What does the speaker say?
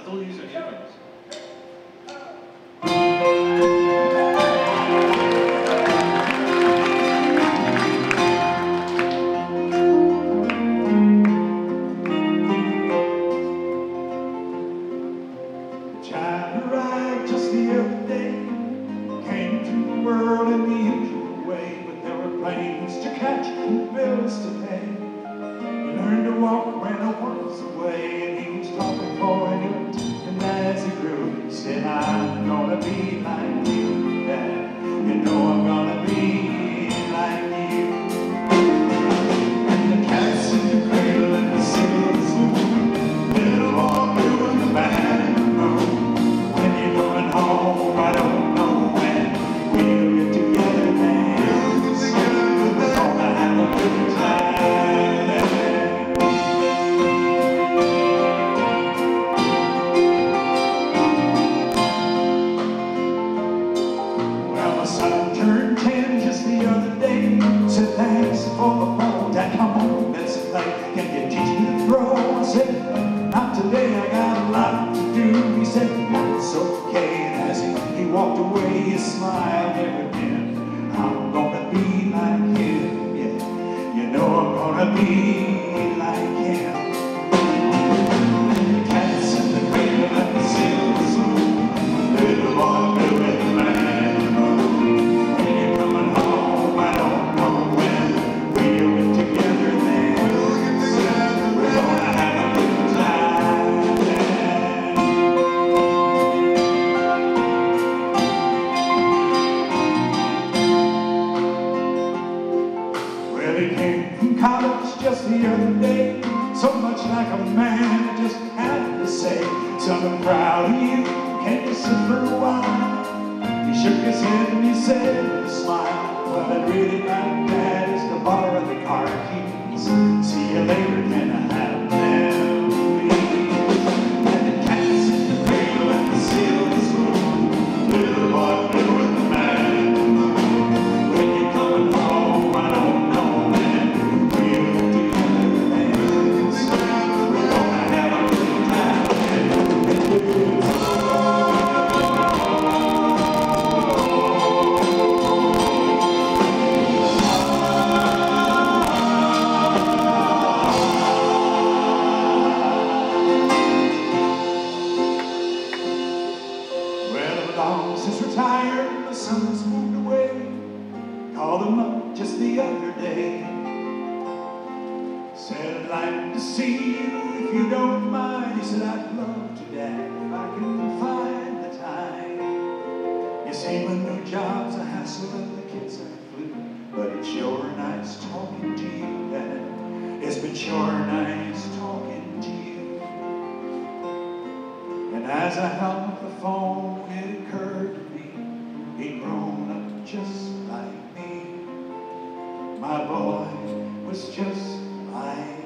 todos use earphones. Chapin arrived just the other day, came to the world in the usual way, but there were planes to catch and bills to pay. He learned to walk when I was away, and he was talking for I knew it. And as he grew, he said, I'm gonna be like you, Dad. You know I'm gonna be like you. And the cat's in the cradle and the silver spoon, little boy blue in the band. I don't know when we'll get together then. We're gonna have a good time then. Well, my son turned 10 just the other day. Said thanks for the phone, Dad, come on, let's play. Can you teach me to throw? I said, not today, I got a lot to do. He said, that's okay. He walked away, he smiled there again. I'm gonna be like him, yeah. You know I'm gonna be like him. The cat's in the cradle and the silver spoon, little boy blue in the man moon. When you're coming home, I don't know when we'll get together then. We're gonna have a good time then. Well, he came from college just the other day, so much like a man, I just had to say, son, I'm proud of you, can't you sit for a while? He shook his head and he said with a smile, well, I'd really like that is to borrow the car keys. See you later, can I have them, please? And the cat's in the cradle and the silver spoon, little boy blue in the man moon. When you're coming home, I don't know. Since retired, my son's moved away. Called him up just the other day. Said, I'd like to see you if you don't mind. He said, I'd love to, Dad, if I can find the time. You see, my new job's a hassle and the kids are flu, but it's sure nice talking to you, Dad. It's been sure nice talking to you. And as I hung up the phone, it occurred to me, he'd grown up just like me. My boy was just like